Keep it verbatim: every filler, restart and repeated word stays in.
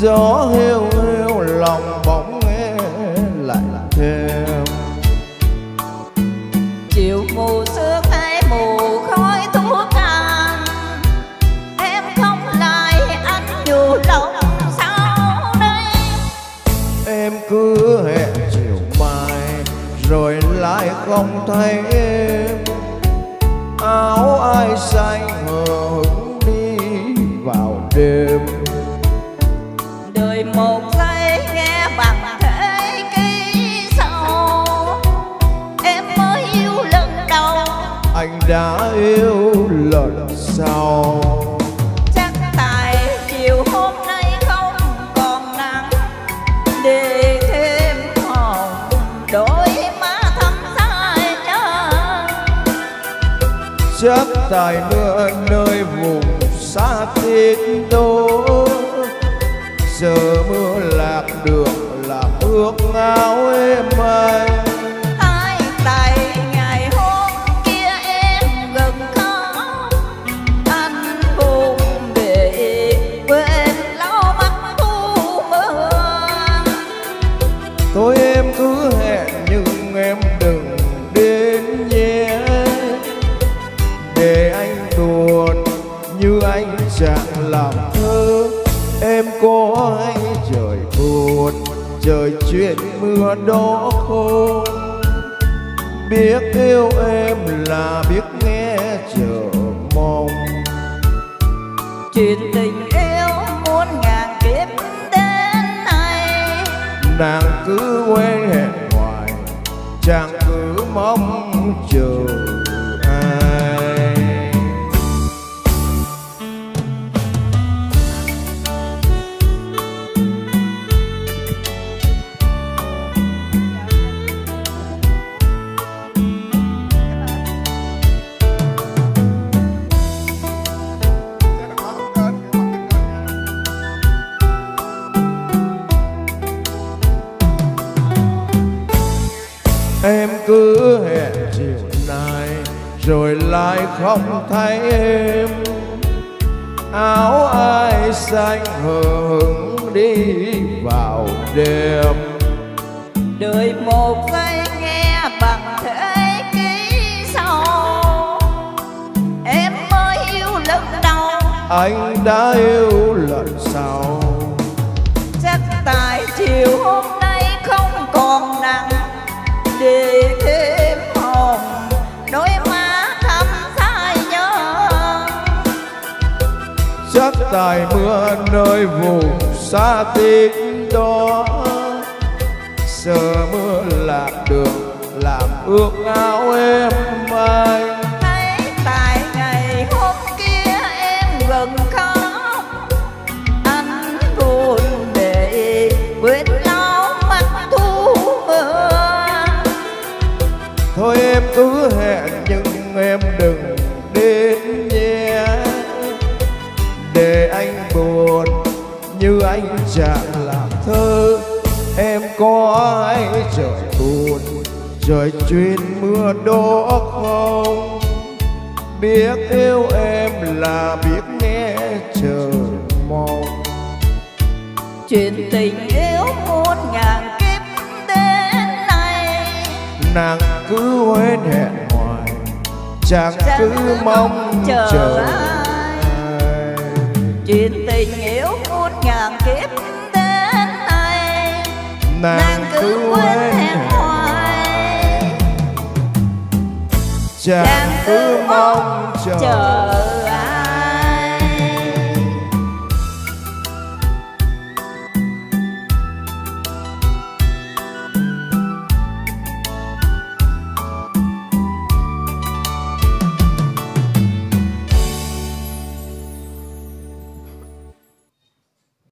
gió hiu hiu lòng bóng nghe lạnh thêm. Chiều mù sương hay mù khói thuốc tàn, em không lại anh dù lòng sao đây. Em cứ hẹn chiều mai rồi lại không thấy em. Áo ai xanh hờ hững đi vào đêm. Đời một giây nghe bằng thế kỷ sau, em mới yêu lần đầu, anh đã yêu lần sau. chắc tại chiều hôm nay không còn nắng, để thêm hồng đôi má thắm sai nhớ. Chắc tại mưa nơi vùng xa tít đô, giờ mưa lạc đường làm ước áo em anh. Hai tại ngày hôm kia em gần khóc, anh buồn để quên lau mắt thu mưa. Thôi em cứ hẹn nhưng em đừng đến nhé, để anh buồn như anh chẳng làm thơ. Em có hay trời buồn, trời chuyện mưa đó không? Biết yêu em là biết nghe chờ mong. Chuyện tình yêu muôn ngàn kiếp đến nay, Nàng cứ quên hẹn hoài, chàng cứ mong chờ ai. Em cứ hẹn chiều nay rồi lại không thấy em. Áo ai xanh hờ hững đi vào đêm. đời một giây nghe bằng thế kỷ sau, em mới yêu lần đầu, Anh đã yêu lần sau. chắc tại chiều hôm nay không còn nắng, để thêm hồng đôi má thắm sai nhớ. Chắc tại mưa nơi vùng xa tít đó, giờ mưa lạc đường làm ước áo em anh. Hay tại ngày hôm kia em gần khóc, anh buồn để quên lau mắt thu mưa. Thôi em cứ hẹn nhưng em đừng đến nhé, để anh buồn như anh chẳng làm thơ. Em có hay trời buồn, trời chuyên mưa đó không? Biết yêu em là biết nghe chờ mong. Chuyện tình yêu muôn ngàn kiếp đến nay, Nàng cứ quên hẹn hoài, chàng cứ mong chờ ai. chuyện tình yêu muôn ngàn kiếp đến nay, Nàng cứ quên hẹn hoài, chàng cứ mong chờ.